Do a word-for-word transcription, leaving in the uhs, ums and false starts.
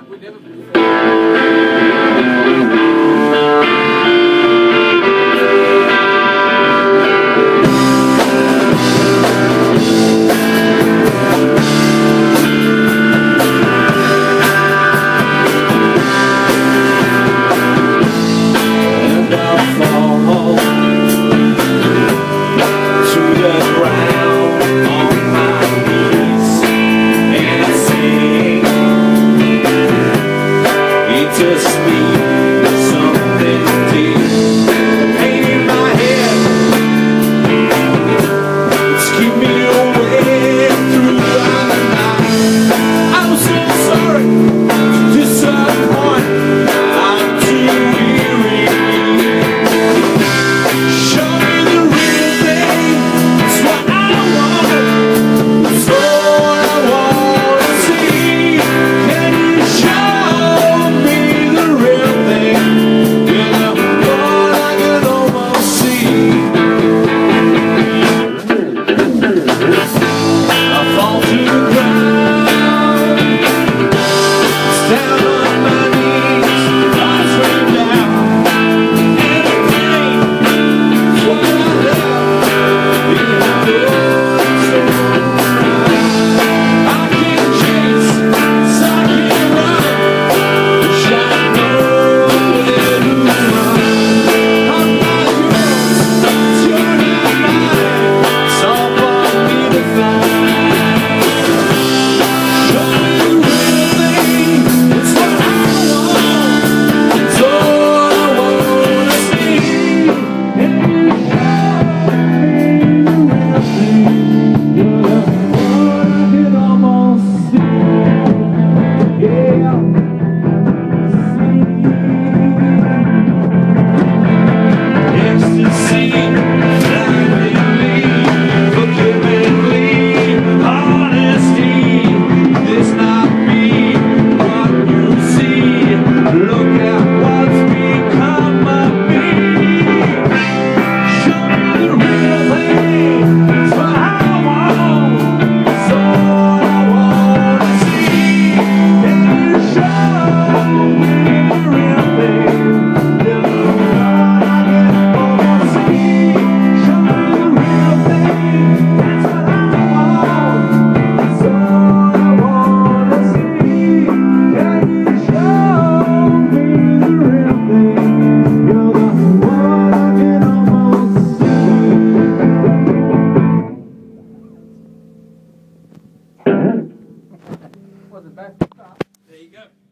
like we'd never been. Just me, something deep, the pain in my head, it's keep me awake throughout the night. I'm so sorry to disappoint, I'm too weary. Show me the real thing, it's what I want, it's all I want to see. Can you show me wasn't bad. There you go.